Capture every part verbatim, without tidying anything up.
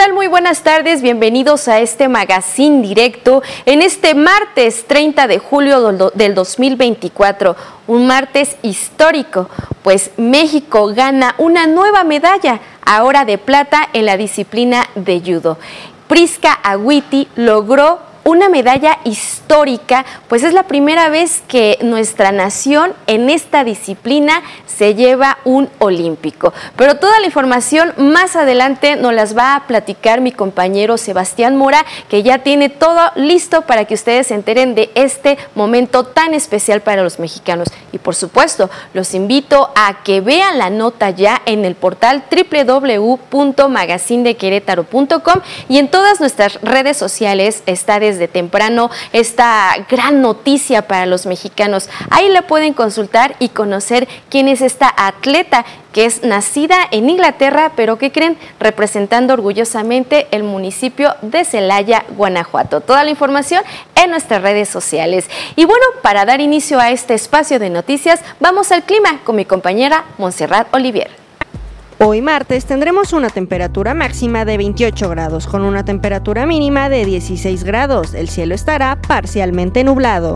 tal? Muy buenas tardes, bienvenidos a este magazine directo en este martes treinta de julio del dos mil veinticuatro, un martes histórico, pues México gana una nueva medalla, ahora de plata en la disciplina de judo. Prisca Agüiti logró una medalla histórica, pues es la primera vez que nuestra nación en esta disciplina se lleva un olímpico. Pero toda la información más adelante nos las va a platicar mi compañero Sebastián Mora, que ya tiene todo listo para que ustedes se enteren de este momento tan especial para los mexicanos. Y por supuesto, los invito a que vean la nota ya en el portal doble u doble u doble u punto magazine de querétaro punto com y en todas nuestras redes sociales está desde temprano esta gran noticia para los mexicanos. Ahí la pueden consultar y conocer quién es esta atleta que es nacida en Inglaterra, pero que creen representando orgullosamente el municipio de Celaya, Guanajuato. Toda la información en nuestras redes sociales. Y bueno, para dar inicio a este espacio de noticias, vamos al clima con mi compañera Montserrat Olivier. Hoy martes tendremos una temperatura máxima de veintiocho grados, con una temperatura mínima de dieciséis grados. El cielo estará parcialmente nublado.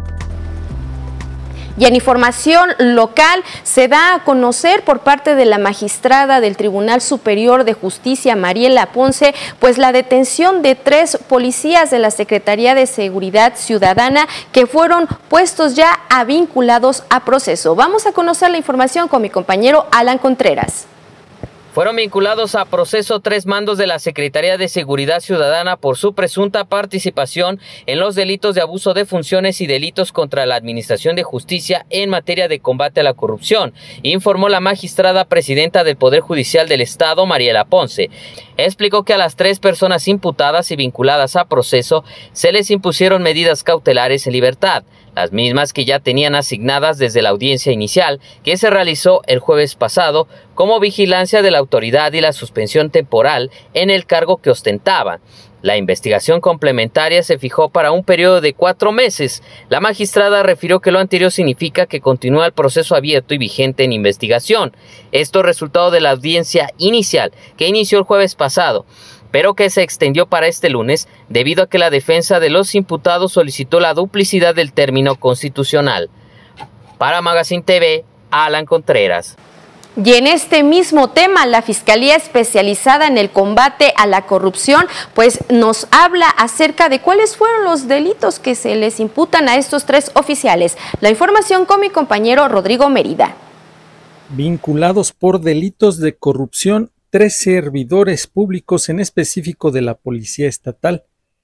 Y en información local se da a conocer por parte de la magistrada del Tribunal Superior de Justicia, Mariela Ponce, pues la detención de tres policías de la Secretaría de Seguridad Ciudadana que fueron puestos ya a vinculados a proceso. Vamos a conocer la información con mi compañero Alan Contreras. Fueron vinculados a proceso tres mandos de la Secretaría de Seguridad Ciudadana por su presunta participación en los delitos de abuso de funciones y delitos contra la Administración de Justicia en materia de combate a la corrupción, informó la magistrada presidenta del Poder Judicial del Estado, Mariela Ponce. Explicó que a las tres personas imputadas y vinculadas a proceso se les impusieron medidas cautelares en libertad, las mismas que ya tenían asignadas desde la audiencia inicial que se realizó el jueves pasado, como vigilancia de la autoridad y la suspensión temporal en el cargo que ostentaban. La investigación complementaria se fijó para un periodo de cuatro meses. La magistrada refirió que lo anterior significa que continúa el proceso abierto y vigente en investigación. Esto resultado de la audiencia inicial que inició el jueves pasado, pero que se extendió para este lunes debido a que la defensa de los imputados solicitó la duplicidad del término constitucional. Para Magazine T V, Alan Contreras. Y en este mismo tema, la Fiscalía Especializada en el Combate a la Corrupción, pues nos habla acerca de cuáles fueron los delitos que se les imputan a estos tres oficiales. La información con mi compañero Rodrigo Mérida. Vinculados por delitos de corrupción, tres servidores públicos en específico de la Policía Estatal.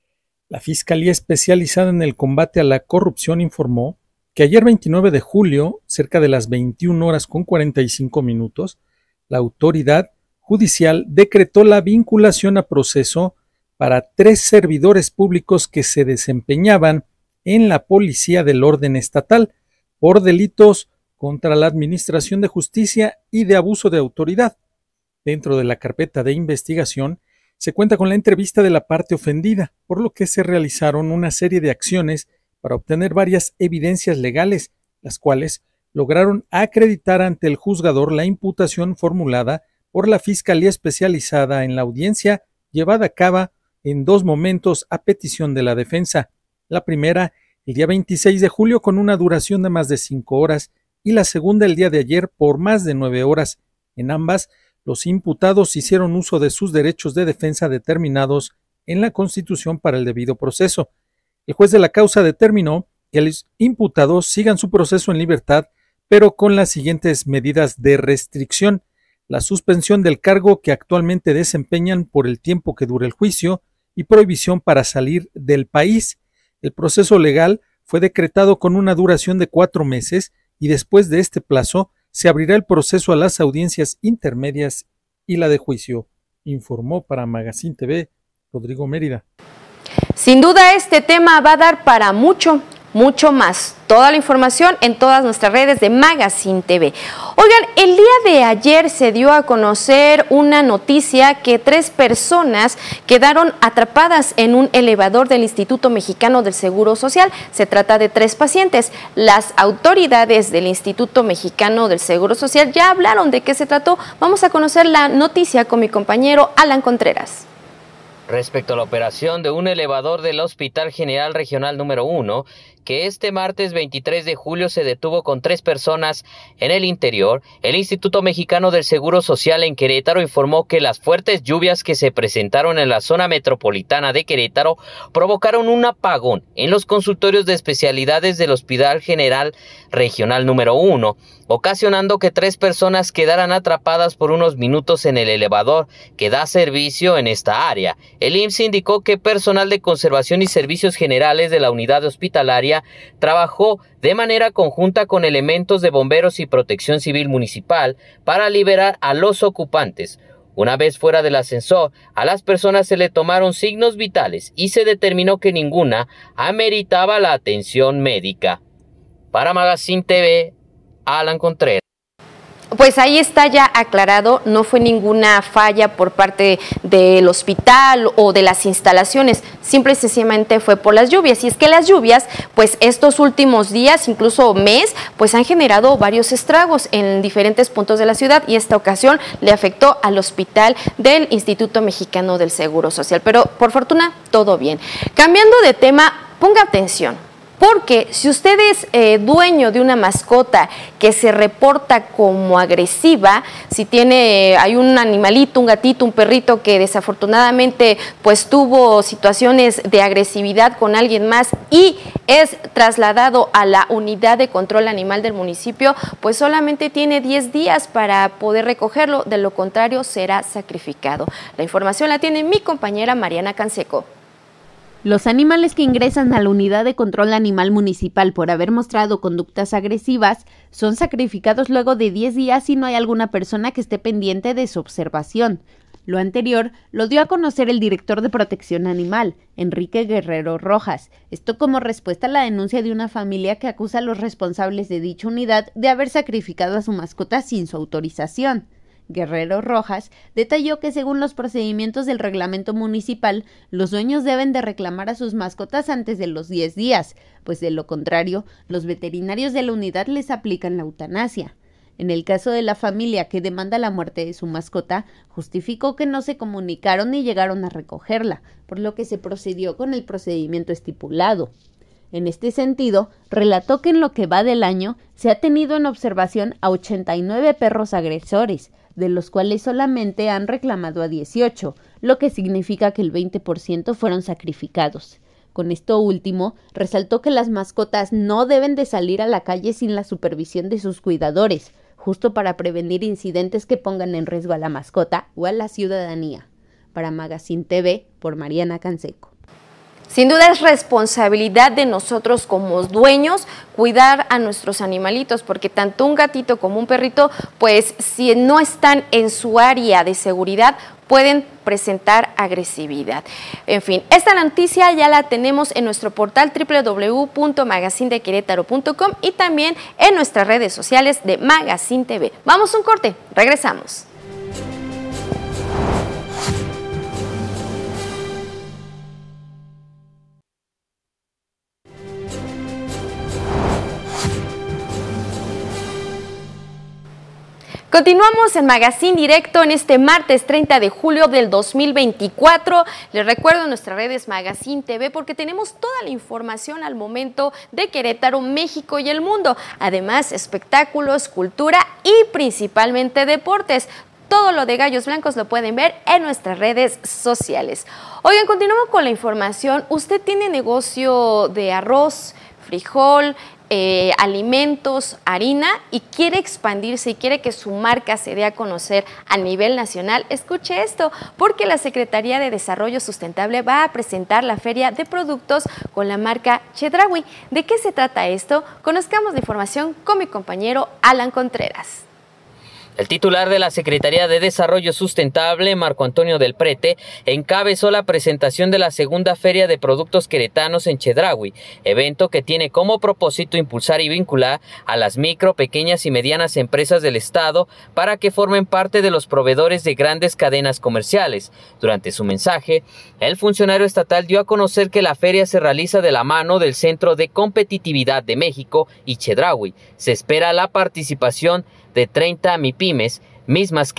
La Fiscalía Especializada en el Combate a la Corrupción informó que ayer veintinueve de julio, cerca de las veintiuna horas con cuarenta y cinco minutos, la autoridad judicial decretó la vinculación a proceso para tres servidores públicos que se desempeñaban en la Policía del Orden Estatal por delitos contra la Administración de Justicia y de abuso de autoridad. Dentro de la carpeta de investigación se cuenta con la entrevista de la parte ofendida, por lo que se realizaron una serie de acciones para obtener varias evidencias legales, las cuales lograron acreditar ante el juzgador la imputación formulada por la Fiscalía Especializada en la audiencia llevada a cabo en dos momentos a petición de la defensa. La primera, el día veintiséis de julio, con una duración de más de cinco horas, y la segunda, el día de ayer, por más de nueve horas. En ambas, los imputados hicieron uso de sus derechos de defensa determinados en la Constitución para el debido proceso. El juez de la causa determinó que los imputados sigan su proceso en libertad, pero con las siguientes medidas de restricción: la suspensión del cargo que actualmente desempeñan por el tiempo que dure el juicio y prohibición para salir del país. El proceso legal fue decretado con una duración de cuatro meses y después de este plazo se abrirá el proceso a las audiencias intermedias y la de juicio, informó para Magazine T V Rodrigo Mérida. Sin duda este tema va a dar para mucho, mucho más. Toda la información en todas nuestras redes de Magazine T V. Oigan, el día de ayer se dio a conocer una noticia que tres personas quedaron atrapadas en un elevador del Instituto Mexicano del Seguro Social. Se trata de tres pacientes. Las autoridades del Instituto Mexicano del Seguro Social ya hablaron de qué se trató. Vamos a conocer la noticia con mi compañero Alan Contreras. Respecto a la operación de un elevador del Hospital General Regional número uno, que este martes veintitrés de julio se detuvo con tres personas en el interior, el Instituto Mexicano del Seguro Social en Querétaro informó que las fuertes lluvias que se presentaron en la zona metropolitana de Querétaro provocaron un apagón en los consultorios de especialidades del Hospital General Regional número uno, ocasionando que tres personas quedaran atrapadas por unos minutos en el elevador que da servicio en esta área. El I M S S indicó que personal de conservación y servicios generales de la unidad hospitalaria trabajó de manera conjunta con elementos de bomberos y protección civil municipal para liberar a los ocupantes. Una vez fuera del ascensor, a las personas se le tomaron signos vitales y se determinó que ninguna ameritaba la atención médica. Para Magazine T V, Alan Contreras. Pues ahí está ya aclarado, no fue ninguna falla por parte del hospital o de las instalaciones, simple y sencillamente fue por las lluvias. Y es que las lluvias, pues estos últimos días, incluso mes, pues han generado varios estragos en diferentes puntos de la ciudad y esta ocasión le afectó al hospital del Instituto Mexicano del Seguro Social. Pero por fortuna, todo bien. Cambiando de tema, ponga atención. Porque si usted es eh, dueño de una mascota que se reporta como agresiva, si tiene, hay un animalito, un gatito, un perrito que desafortunadamente pues tuvo situaciones de agresividad con alguien más y es trasladado a la unidad de control animal del municipio, pues solamente tiene diez días para poder recogerlo, de lo contrario será sacrificado. La información la tiene mi compañera Mariana Canseco. Los animales que ingresan a la unidad de control animal municipal por haber mostrado conductas agresivas son sacrificados luego de diez días si no hay alguna persona que esté pendiente de su observación. Lo anterior lo dio a conocer el director de Protección Animal, Enrique Guerrero Rojas, esto como respuesta a la denuncia de una familia que acusa a los responsables de dicha unidad de haber sacrificado a su mascota sin su autorización. Guerrero Rojas detalló que según los procedimientos del reglamento municipal, los dueños deben de reclamar a sus mascotas antes de los diez días, pues de lo contrario, los veterinarios de la unidad les aplican la eutanasia. En el caso de la familia que demanda la muerte de su mascota, justificó que no se comunicaron ni llegaron a recogerla, por lo que se procedió con el procedimiento estipulado. En este sentido, relató que en lo que va del año se ha tenido en observación a ochenta y nueve perros agresores, de los cuales solamente han reclamado a dieciocho, lo que significa que el veinte por ciento fueron sacrificados. Con esto último, resaltó que las mascotas no deben de salir a la calle sin la supervisión de sus cuidadores, justo para prevenir incidentes que pongan en riesgo a la mascota o a la ciudadanía. Para Magazine T V, por Mariana Canseco. Sin duda es responsabilidad de nosotros como dueños cuidar a nuestros animalitos, porque tanto un gatito como un perrito, pues si no están en su área de seguridad, pueden presentar agresividad. En fin, esta noticia ya la tenemos en nuestro portal doble u doble u doble u punto magazine de querétaro punto com y también en nuestras redes sociales de Magazine T V. Vamos a un corte, regresamos. Continuamos en Magazine Directo en este martes treinta de julio del dos mil veinticuatro. Les recuerdo en nuestras redes Magazine T V porque tenemos toda la información al momento de Querétaro, México y el mundo. Además, espectáculos, cultura y principalmente deportes. Todo lo de Gallos Blancos lo pueden ver en nuestras redes sociales. Oigan, continuamos con la información. ¿Usted tiene negocio de arroz, frijol, Eh, alimentos, harina y quiere expandirse y quiere que su marca se dé a conocer a nivel nacional? Escuche esto, porque la Secretaría de Desarrollo Sustentable va a presentar la Feria de Productos con la marca Chedraui. ¿De qué se trata esto? Conozcamos la información con mi compañero Alan Contreras. El titular de la Secretaría de Desarrollo Sustentable, Marco Antonio del Prete, encabezó la presentación de la segunda Feria de Productos Queretanos en Chedraui, evento que tiene como propósito impulsar y vincular a las micro, pequeñas y medianas empresas del Estado para que formen parte de los proveedores de grandes cadenas comerciales. Durante su mensaje, el funcionario estatal dio a conocer que la feria se realiza de la mano del Centro de Competitividad de México y Chedraui. Se espera la participación de treinta MIPYMES, mismas que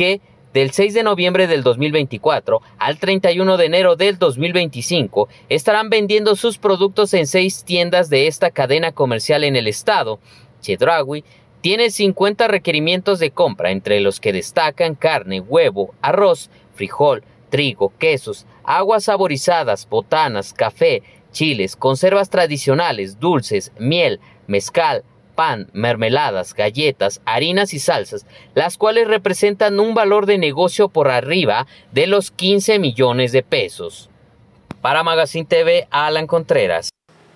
Del seis de noviembre del dos mil veinticuatro al treinta y uno de enero del dos mil veinticinco estarán vendiendo sus productos en seis tiendas de esta cadena comercial en el estado. Chedraui tiene cincuenta requerimientos de compra, entre los que destacan carne, huevo, arroz, frijol, trigo, quesos, aguas saborizadas, botanas, café, chiles, conservas tradicionales, dulces, miel, mezcal, pan, mermeladas, galletas, harinas y salsas, las cuales representan un valor de negocio por arriba de los quince millones de pesos. Para Magazine T V, Alan Contreras.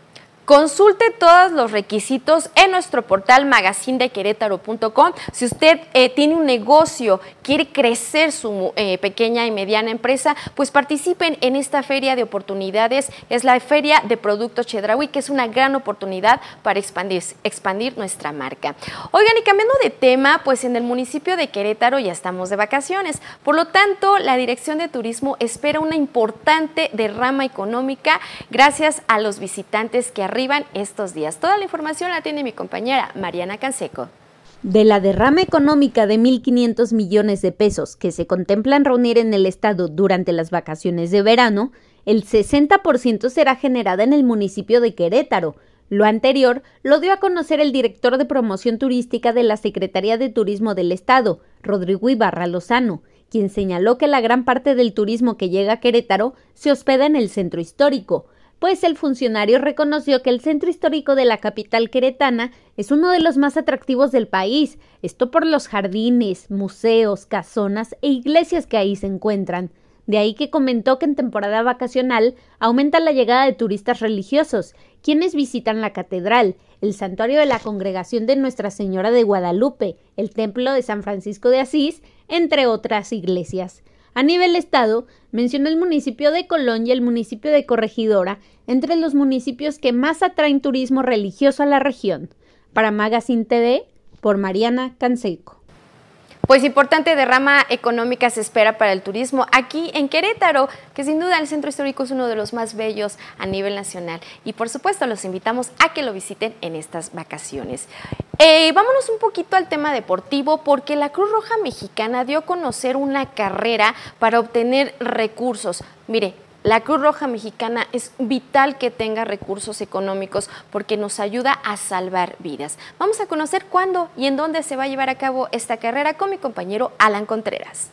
Consulte todos los requisitos en nuestro portal magazine de querétaro punto com. Si usted eh, tiene un negocio, quiere crecer su eh, pequeña y mediana empresa, pues participen en esta feria de oportunidades. Es la Feria de Productos Chedraui, que es una gran oportunidad para expandir, expandir nuestra marca. Oigan, y cambiando de tema, pues en el municipio de Querétaro ya estamos de vacaciones. Por lo tanto, la Dirección de Turismo espera una importante derrama económica gracias a los visitantes que arriban estos días. Toda la información la tiene mi compañera Mariana Canseco. De la derrama económica de mil quinientos millones de pesos que se contemplan reunir en el estado durante las vacaciones de verano, el sesenta por ciento será generada en el municipio de Querétaro. Lo anterior lo dio a conocer el director de promoción turística de la Secretaría de Turismo del estado, Rodrigo Ibarra Lozano, quien señaló que la gran parte del turismo que llega a Querétaro se hospeda en el centro histórico, pues el funcionario reconoció que el centro histórico de la capital queretana es uno de los más atractivos del país, esto por los jardines, museos, casonas e iglesias que ahí se encuentran. De ahí que comentó que en temporada vacacional aumenta la llegada de turistas religiosos, quienes visitan la catedral, el santuario de la Congregación de Nuestra Señora de Guadalupe, el templo de San Francisco de Asís, entre otras iglesias. A nivel estado, mencionó el municipio de Colón y el municipio de Corregidora entre los municipios que más atraen turismo religioso a la región. Para Magazine T V, por Mariana Canseco. Pues importante derrama económica se espera para el turismo aquí en Querétaro, que sin duda el centro histórico es uno de los más bellos a nivel nacional. Y por supuesto los invitamos a que lo visiten en estas vacaciones. Eh, vámonos un poquito al tema deportivo, porque la Cruz Roja Mexicana dio a conocer una carrera para obtener recursos. Mire, la Cruz Roja Mexicana es vital que tenga recursos económicos porque nos ayuda a salvar vidas. Vamos a conocer cuándo y en dónde se va a llevar a cabo esta carrera con mi compañero Alan Contreras.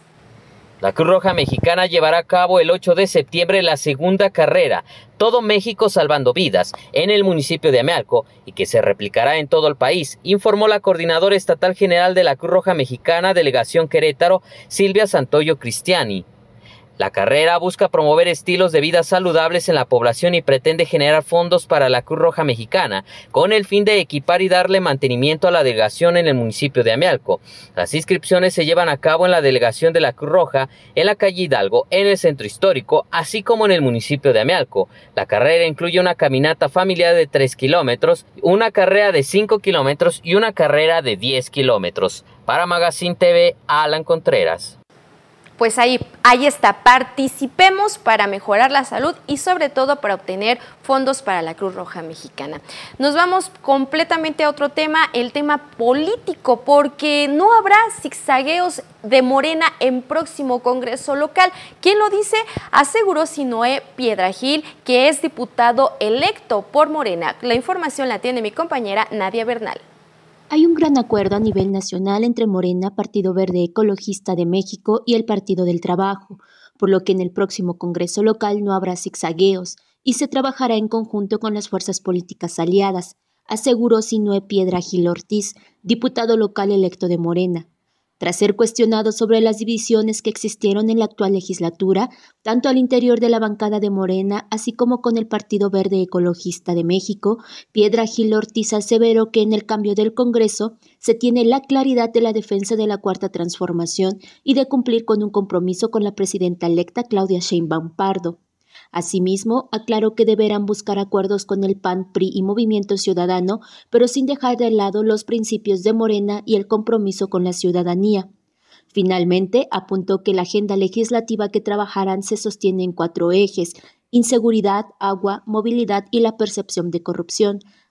La Cruz Roja Mexicana llevará a cabo el ocho de septiembre la segunda carrera, Todo México Salvando Vidas, en el municipio de Amealco, y que se replicará en todo el país, informó la coordinadora estatal general de la Cruz Roja Mexicana, Delegación Querétaro, Silvia Santoyo Cristiani. La carrera busca promover estilos de vida saludables en la población y pretende generar fondos para la Cruz Roja Mexicana, con el fin de equipar y darle mantenimiento a la delegación en el municipio de Amealco. Las inscripciones se llevan a cabo en la delegación de la Cruz Roja, en la calle Hidalgo, en el centro histórico, así como en el municipio de Amealco. La carrera incluye una caminata familiar de tres kilómetros, una carrera de cinco kilómetros y una carrera de diez kilómetros. Para Magazine T V, Alan Contreras. Pues ahí, ahí está, participemos para mejorar la salud y sobre todo para obtener fondos para la Cruz Roja Mexicana. Nos vamos completamente a otro tema, el tema político, porque no habrá zigzagueos de Morena en próximo Congreso local. ¿Quién lo dice? Aseguró Sinoé Piedrahil, que es diputado electo por Morena. La información la tiene mi compañera Nadia Bernal. Hay un gran acuerdo a nivel nacional entre Morena, Partido Verde Ecologista de México y el Partido del Trabajo, por lo que en el próximo Congreso local no habrá zigzagueos y se trabajará en conjunto con las fuerzas políticas aliadas, aseguró Sinoé Piedrahil Ortiz, diputado local electo de Morena. Tras ser cuestionado sobre las divisiones que existieron en la actual legislatura, tanto al interior de la bancada de Morena, así como con el Partido Verde Ecologista de México, Piedrahil Ortiz aseveró que en el cambio del Congreso se tiene la claridad de la defensa de la Cuarta Transformación y de cumplir con un compromiso con la presidenta electa Claudia Sheinbaum Pardo. Asimismo, aclaró que deberán buscar acuerdos con el P A N, P R I y Movimiento Ciudadano, pero sin dejar de lado los principios de Morena y el compromiso con la ciudadanía. Finalmente, apuntó que la agenda legislativa que trabajarán se sostiene en cuatro ejes: inseguridad, agua, movilidad y la percepción de corrupción.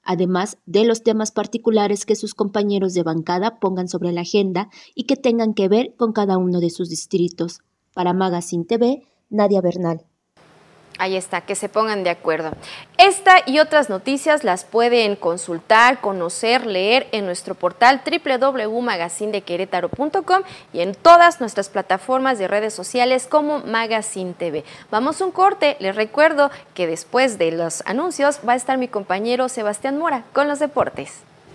además de los temas particulares que sus compañeros de bancada pongan sobre la agenda y que tengan que ver con cada uno de sus distritos. Para Magazine T V, Nadia Bernal. Ahí está, que se pongan de acuerdo. Esta y otras noticias las pueden consultar, conocer, leer en nuestro portal doble u doble u doble u punto magazine de querétaro punto com y en todas nuestras plataformas de redes sociales como Magazine T V. Vamos a un corte, les recuerdo que después de los anuncios va a estar mi compañero Sebastián Mora con los deportes.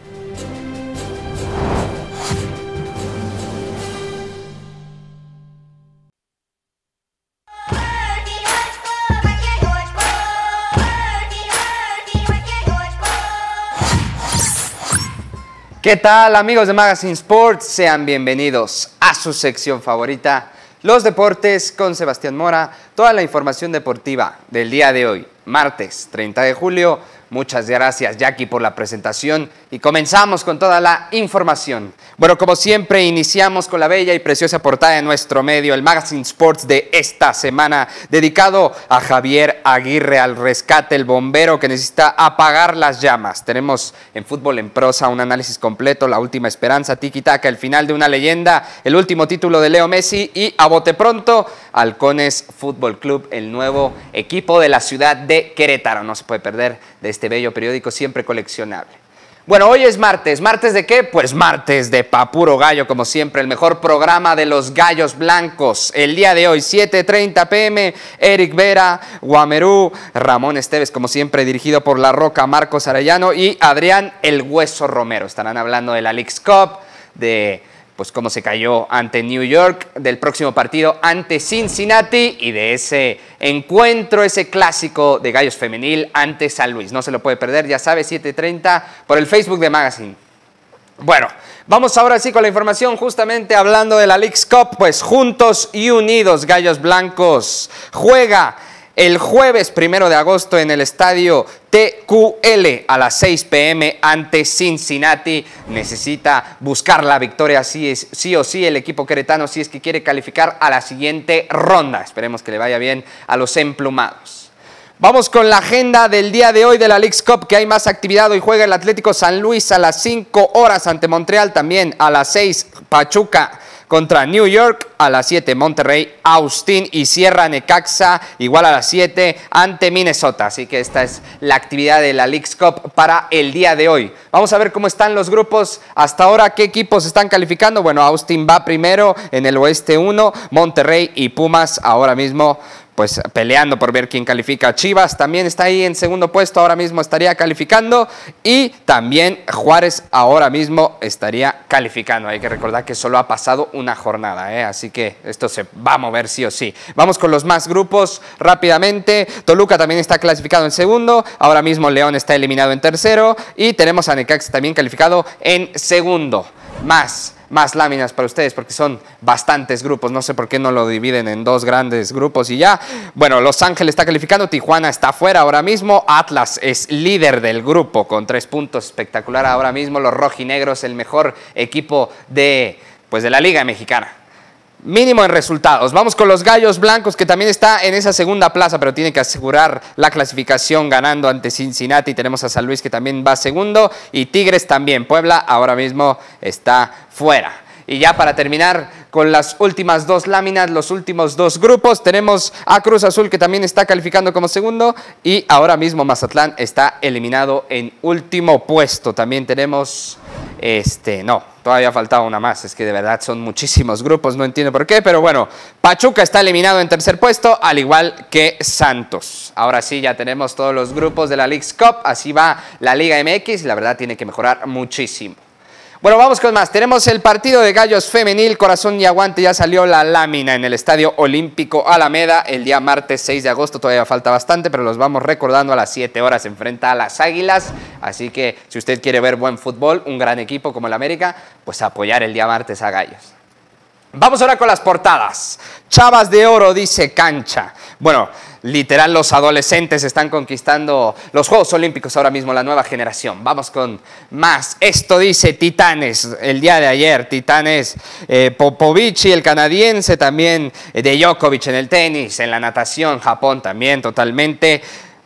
¿Qué tal, amigos de Magazine Sports? Sean bienvenidos a su sección favorita, Los Deportes con Sebastián Mora. Toda la información deportiva del día de hoy, martes treinta de julio. Muchas gracias, Jackie, por la presentación y comenzamos con toda la información. Bueno, como siempre, iniciamos con la bella y preciosa portada de nuestro medio, el Magazine Sports de esta semana, dedicado a Javier Aguirre, al rescate, el bombero que necesita apagar las llamas. Tenemos en Fútbol en Prosa un análisis completo, la última esperanza, tiki-taka, el final de una leyenda, el último título de Leo Messi y a bote pronto, Halcones Fútbol Club, el nuevo equipo de la ciudad de Querétaro. No se puede perder de este bello periódico siempre coleccionable. Bueno, hoy es martes. ¿Martes de qué? Pues martes de Pa' Puro Gallo, como siempre, el mejor programa de los gallos blancos. El día de hoy, siete treinta pe eme, Eric Vera, Guamerú, Ramón Esteves, como siempre, dirigido por La Roca, Marcos Arellano y Adrián El Hueso Romero. Estarán hablando de la Leagues Cup, de pues cómo se cayó ante New York, del próximo partido ante Cincinnati y de ese encuentro, ese clásico de gallos femenil ante San Luis. No se lo puede perder, ya sabe, siete treinta por el Facebook de Magazine. Bueno, vamos ahora sí con la información, justamente hablando de la Leagues Cup, pues juntos y unidos, gallos blancos, juega el jueves primero de agosto en el estadio T Q L a las seis pe eme ante Cincinnati. Necesita buscar la victoria sí, es, sí o sí el equipo queretano si es que quiere calificar a la siguiente ronda. Esperemos que le vaya bien a los emplumados. Vamos con la agenda del día de hoy de la Leagues Cup, que hay más actividad. Hoy juega el Atlético San Luis a las cinco horas ante Montreal, también a las seis Pachuca contra New York, a las siete Monterrey, Austin y cierra Necaxa igual a las siete ante Minnesota. Así que esta es la actividad de la Leagues Cup para el día de hoy. Vamos a ver cómo están los grupos hasta ahora, qué equipos están calificando. Bueno, Austin va primero en el oeste uno, Monterrey y Pumas ahora mismo pues peleando por ver quién califica. Chivas también está ahí en segundo puesto, ahora mismo estaría calificando, y también Juárez ahora mismo estaría calificando. Hay que recordar que solo ha pasado una jornada, ¿eh? Así que esto se va a mover sí o sí. Vamos con los más grupos rápidamente. Toluca también está clasificado en segundo, ahora mismo León está eliminado en tercero y tenemos a Necaxa también calificado en segundo. Más Más láminas para ustedes porque son bastantes grupos, no sé por qué no lo dividen en dos grandes grupos y ya. Bueno, Los Ángeles está calificando, Tijuana está fuera ahora mismo, Atlas es líder del grupo con tres puntos, espectacular ahora mismo, los rojinegros, el mejor equipo de, pues de la Liga Mexicana. Mínimo en resultados. Vamos con los Gallos Blancos, que también está en esa segunda plaza, pero tiene que asegurar la clasificación ganando ante Cincinnati. Tenemos a San Luis, que también va segundo, y Tigres también. Puebla ahora mismo está fuera. Y ya para terminar con las últimas dos láminas, los últimos dos grupos, tenemos a Cruz Azul, que también está calificando como segundo, y ahora mismo Mazatlán está eliminado en último puesto. También tenemos, este, no, todavía faltaba una más, es que de verdad son muchísimos grupos, no entiendo por qué, pero bueno, Pachuca está eliminado en tercer puesto, al igual que Santos. Ahora sí, ya tenemos todos los grupos de la Leagues Cup, así va la Liga eme equis, la verdad tiene que mejorar muchísimo. Bueno, vamos con más. Tenemos el partido de gallos femenil, corazón y aguante. Ya salió la lámina en el Estadio Olímpico Alameda el día martes seis de agosto. Todavía falta bastante, pero los vamos recordando. A las siete horas se enfrenta a las Águilas. Así que si usted quiere ver buen fútbol, un gran equipo como el América, pues apoyar el día martes a Gallos. Vamos ahora con las portadas. Chavas de Oro dice cancha. Bueno, literal, los adolescentes están conquistando los Juegos Olímpicos ahora mismo, la nueva generación. Vamos con más. Esto dice Titanes, el día de ayer. Titanes, eh, Popovici, el canadiense, también eh, de Djokovic en el tenis, en la natación, Japón también totalmente.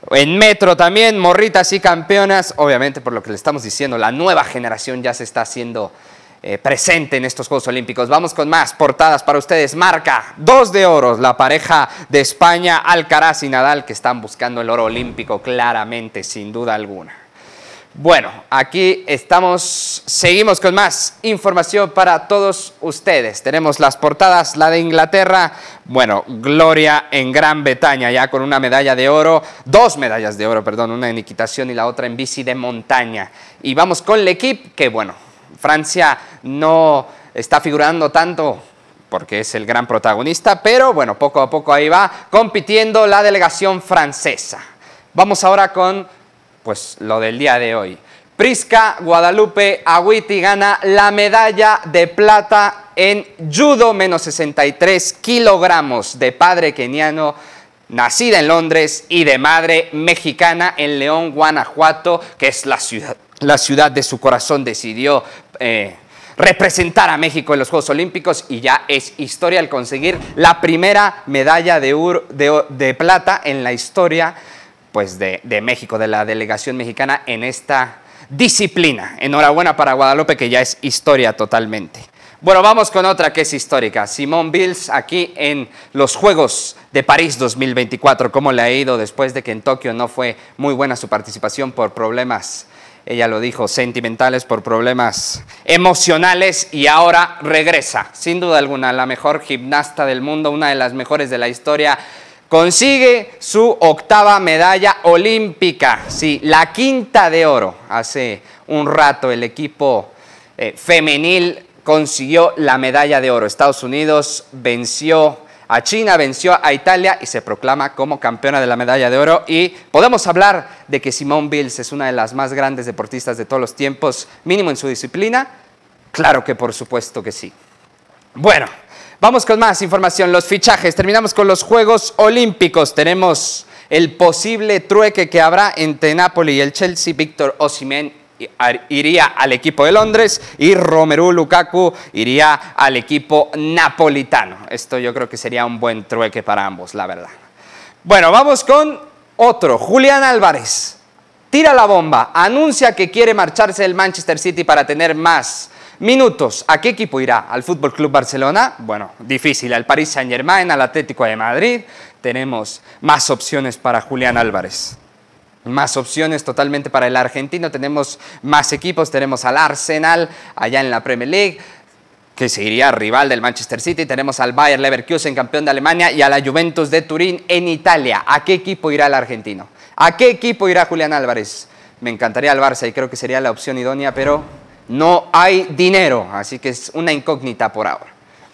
En metro también, morritas y campeonas, obviamente por lo que le estamos diciendo, la nueva generación ya se está haciendo eh, presente en estos Juegos Olímpicos. Vamos con más portadas para ustedes. Marca, dos de oro, la pareja de España, Alcaraz y Nadal, que están buscando el oro olímpico claramente, sin duda alguna. Bueno, aquí estamos, seguimos con más información para todos ustedes. Tenemos las portadas, la de Inglaterra, bueno, gloria en Gran Bretaña, ya con una medalla de oro, dos medallas de oro, perdón, una en equitación y la otra en bici de montaña. Y vamos con L'Équipe, que bueno, Francia no está figurando tanto porque es el gran protagonista, pero bueno, poco a poco ahí va compitiendo la delegación francesa. Vamos ahora con pues lo del día de hoy. Prisca Guadalupe Agüiti gana la medalla de plata en judo menos sesenta y tres kilogramos, de padre keniano, nacida en Londres, y de madre mexicana en León, Guanajuato, que es la ciudad, la ciudad de su corazón. Decidió eh, representar a México en los Juegos Olímpicos y ya es historia al conseguir la primera medalla de, ur, de, de plata en la historia pues de, de México, de la delegación mexicana en esta disciplina. Enhorabuena para Guadalupe, que ya es historia totalmente. Bueno, vamos con otra que es histórica. Simone Biles aquí en los Juegos de París dos mil veinticuatro. ¿Cómo le ha ido después de que en Tokio no fue muy buena su participación por problemas, ella lo dijo, sentimentales, por problemas emocionales, y ahora regresa? Sin duda alguna, la mejor gimnasta del mundo, una de las mejores de la historia. Consigue su octava medalla olímpica, sí, la quinta de oro. Hace un rato el equipo eh, femenil consiguió la medalla de oro. Estados Unidos venció a China, venció a Italia y se proclama como campeona de la medalla de oro. Y podemos hablar de que Simone Biles es una de las más grandes deportistas de todos los tiempos, mínimo en su disciplina. Claro que por supuesto que sí. Bueno, vamos con más información, los fichajes. Terminamos con los Juegos Olímpicos. Tenemos el posible trueque que habrá entre Napoli y el Chelsea. Víctor Osimhen iría al equipo de Londres y Romelu Lukaku iría al equipo napolitano. Esto yo creo que sería un buen trueque para ambos, la verdad. Bueno, vamos con otro. Julián Álvarez tira la bomba, anuncia que quiere marcharse del Manchester City para tener más minutos. ¿A qué equipo irá? ¿Al Fútbol Club Barcelona? Bueno, difícil. Al Paris Saint-Germain, al Atlético de Madrid. Tenemos más opciones para Julián Álvarez. Más opciones totalmente para el argentino. Tenemos más equipos. Tenemos al Arsenal allá en la Premier League, que seguiría rival del Manchester City. Tenemos al Bayer Leverkusen, campeón de Alemania, y a la Juventus de Turín en Italia. ¿A qué equipo irá el argentino? ¿A qué equipo irá Julián Álvarez? Me encantaría el Barça y creo que sería la opción idónea, pero no hay dinero, así que es una incógnita por ahora.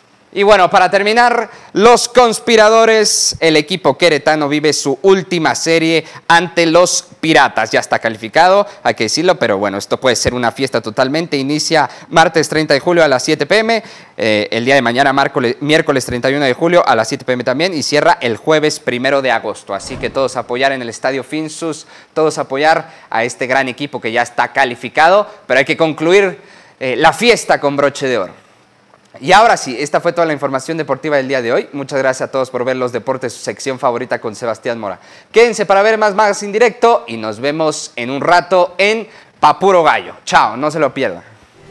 Y bueno, para terminar, los conspiradores, el equipo queretano vive su última serie ante los Piratas. Ya está calificado, hay que decirlo, pero bueno, esto puede ser una fiesta totalmente. Inicia martes treinta de julio a las siete pe eme, eh, el día de mañana miércoles treinta y uno de julio a las siete pe eme también, y cierra el jueves primero de agosto. Así que todos apoyar en el Estadio Finsus, todos apoyar a este gran equipo que ya está calificado, pero hay que concluir eh, la fiesta con broche de oro. Y ahora sí, esta fue toda la información deportiva del día de hoy. Muchas gracias a todos por ver Los Deportes, su sección favorita con Sebastián Mora. Quédense para ver más Magazine Directo y nos vemos en un rato en Pa' Puro Gallo. Chao, no se lo pierdan.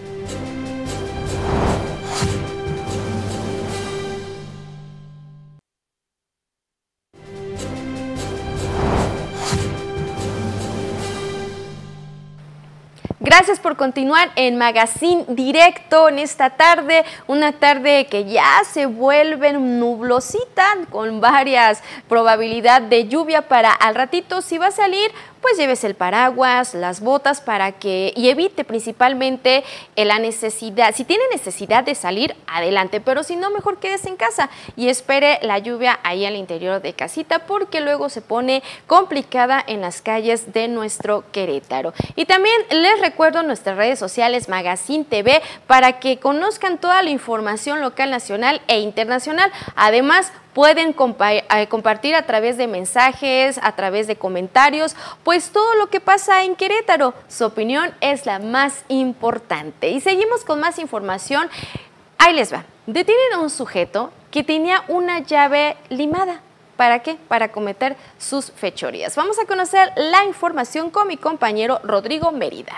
Gracias por continuar en Magazine Directo en esta tarde, una tarde que ya se vuelve nublosita con varias probabilidades de lluvia para al ratito. Si va a salir, pues lleves el paraguas, las botas para que y evite principalmente la necesidad. Si tiene necesidad de salir, adelante, pero si no, mejor quédese en casa y espere la lluvia ahí al interior de casita, porque luego se pone complicada en las calles de nuestro Querétaro. Y también les recuerdo nuestras redes sociales Magazine T V para que conozcan toda la información local, nacional e internacional. Además, pueden compa eh, compartir a través de mensajes, a través de comentarios, pues todo lo que pasa en Querétaro. Su opinión es la más importante. Y seguimos con más información. Ahí les va. Detienen a un sujeto que tenía una llave limada ¿para qué? Para cometer sus fechorías. Vamos a conocer la información con mi compañero Rodrigo Mérida.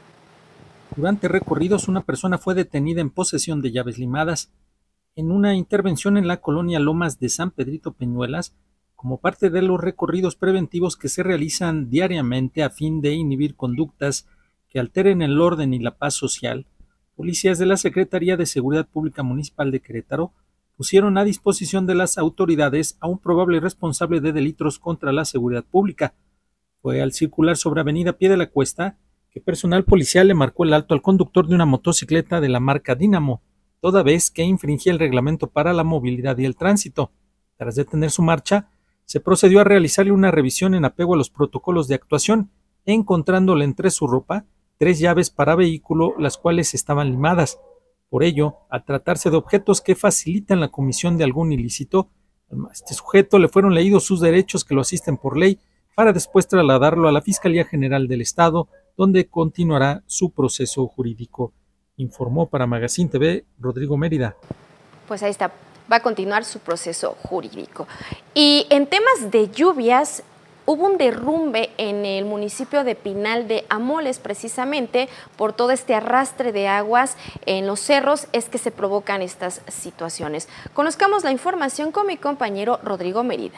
Durante recorridos, una persona fue detenida en posesión de llaves limadas en una intervención en la colonia Lomas de San Pedrito Peñuelas, como parte de los recorridos preventivos que se realizan diariamente a fin de inhibir conductas que alteren el orden y la paz social. Policías de la Secretaría de Seguridad Pública Municipal de Querétaro pusieron a disposición de las autoridades a un probable responsable de delitos contra la seguridad pública. Fue al circular sobre Avenida Pie de la Cuesta que personal policial le marcó el alto al conductor de una motocicleta de la marca Dínamo, toda vez que infringía el reglamento para la movilidad y el tránsito. Tras detener su marcha, se procedió a realizarle una revisión en apego a los protocolos de actuación, encontrándole entre su ropa tres llaves para vehículo, las cuales estaban limadas. Por ello, al tratarse de objetos que facilitan la comisión de algún ilícito, a este sujeto le fueron leídos sus derechos que lo asisten por ley, para después trasladarlo a la Fiscalía General del Estado, donde continuará su proceso jurídico. Informó para Magazine T V Rodrigo Mérida. Pues ahí está, va a continuar su proceso jurídico. Y en temas de lluvias, hubo un derrumbe en el municipio de Pinal de Amoles, precisamente por todo este arrastre de aguas en los cerros es que se provocan estas situaciones. Conozcamos la información con mi compañero Rodrigo Mérida.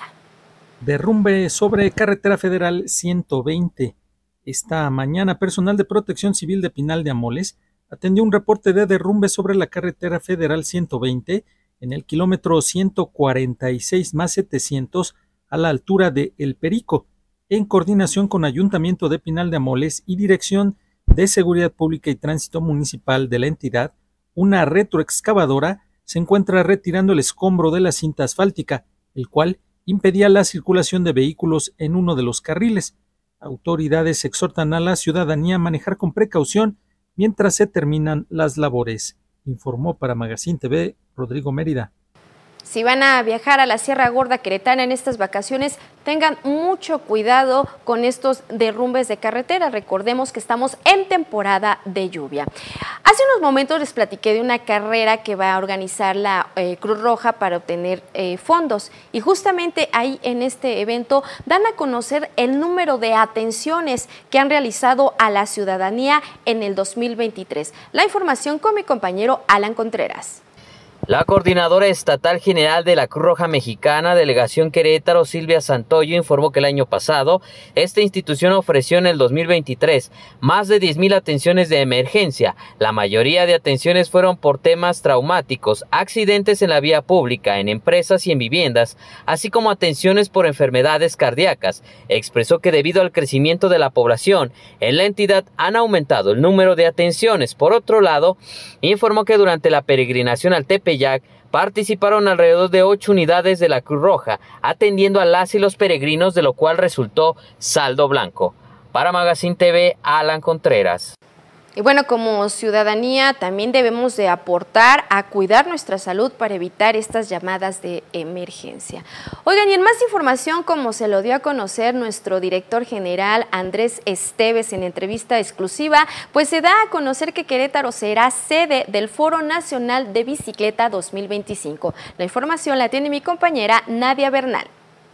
Derrumbe sobre carretera federal ciento veinte. Esta mañana, personal de Protección Civil de Pinal de Amoles atendió un reporte de derrumbe sobre la carretera federal ciento veinte en el kilómetro ciento cuarenta y seis más setecientos a la altura de El Perico, en coordinación con Ayuntamiento de Pinal de Amoles y Dirección de Seguridad Pública y Tránsito Municipal de la entidad. Una retroexcavadora se encuentra retirando el escombro de la cinta asfáltica, el cual impedía la circulación de vehículos en uno de los carriles. Autoridades exhortan a la ciudadanía a manejar con precaución mientras se terminan las labores. Informó para Magazine T V Rodrigo Mérida. Si van a viajar a la Sierra Gorda Queretana en estas vacaciones, tengan mucho cuidado con estos derrumbes de carretera. Recordemos que estamos en temporada de lluvia. Hace unos momentos les platiqué de una carrera que va a organizar la eh, Cruz Roja para obtener eh, fondos. Y justamente ahí en este evento dan a conocer el número de atenciones que han realizado a la ciudadanía en el dos mil veintitrés. La información con mi compañero Alan Contreras. La coordinadora estatal general de la Cruz Roja Mexicana, Delegación Querétaro, Silvia Santoyo, informó que el año pasado esta institución ofreció en el dos mil veintitrés más de diez mil atenciones de emergencia. La mayoría de atenciones fueron por temas traumáticos, accidentes en la vía pública, en empresas y en viviendas, así como atenciones por enfermedades cardíacas. Expresó que debido al crecimiento de la población, en la entidad han aumentado el número de atenciones. Por otro lado, informó que durante la peregrinación al Tepeyac participaron alrededor de ocho unidades de la Cruz Roja, atendiendo a las y los peregrinos, de lo cual resultó saldo blanco. Para Magazine T V, Alan Contreras. Y bueno, como ciudadanía también debemos de aportar a cuidar nuestra salud para evitar estas llamadas de emergencia. Oigan, y en más información, como se lo dio a conocer nuestro director general Andrés Esteves en entrevista exclusiva, pues se da a conocer que Querétaro será sede del Foro Nacional de Bicicleta dos mil veinticinco. La información la tiene mi compañera Nadia Bernal.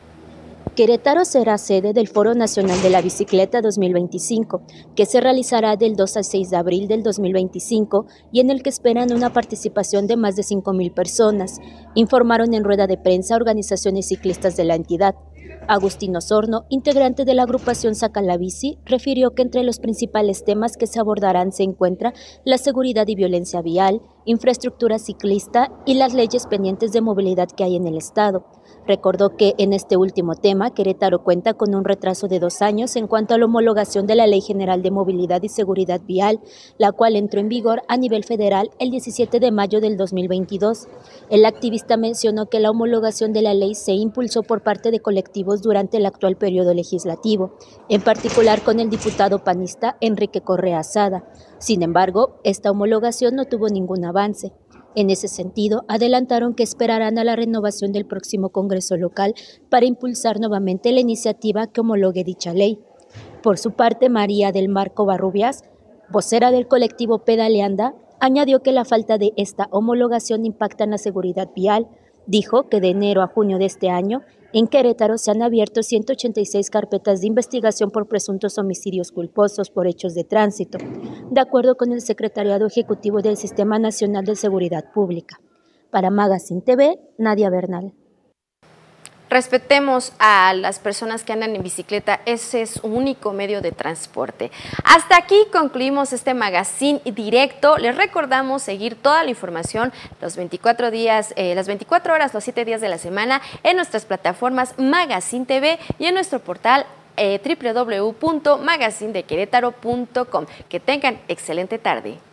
Querétaro será sede del Foro Nacional de la Bicicleta dos mil veinticinco, que se realizará del dos al seis de abril del dos mil veinticinco y en el que esperan una participación de más de cinco mil personas, informaron en rueda de prensa organizaciones ciclistas de la entidad. Agustín Osorno, integrante de la agrupación Saca la Bici, refirió que entre los principales temas que se abordarán se encuentra la seguridad y violencia vial, infraestructura ciclista y las leyes pendientes de movilidad que hay en el estado. Recordó que en este último tema, Querétaro cuenta con un retraso de dos años en cuanto a la homologación de la Ley General de Movilidad y Seguridad Vial, la cual entró en vigor a nivel federal el diecisiete de mayo del dos mil veintidós. El activista mencionó que la homologación de la ley se impulsó por parte de colectivos durante el actual periodo legislativo, en particular con el diputado panista Enrique Correa Sada. Sin embargo, esta homologación no tuvo ningún avance. En ese sentido, adelantaron que esperarán a la renovación del próximo Congreso local para impulsar nuevamente la iniciativa que homologue dicha ley. Por su parte, María del Mar Covarrubias, vocera del colectivo Pedaleanda, añadió que la falta de esta homologación impacta en la seguridad vial, Dijo que de enero a junio de este año, en Querétaro se han abierto ciento ochenta y seis carpetas de investigación por presuntos homicidios culposos por hechos de tránsito, de acuerdo con el Secretariado Ejecutivo del Sistema Nacional de Seguridad Pública. Para Magazine T V, Nadia Bernal. Respetemos a las personas que andan en bicicleta, ese es su único medio de transporte. Hasta aquí concluimos este magazine directo. Les recordamos seguir toda la información los veinticuatro días, eh, las veinticuatro horas, los siete días de la semana en nuestras plataformas Magazine T V y en nuestro portal eh, doble u doble u doble u punto magazine de querétaro punto com. Que tengan excelente tarde.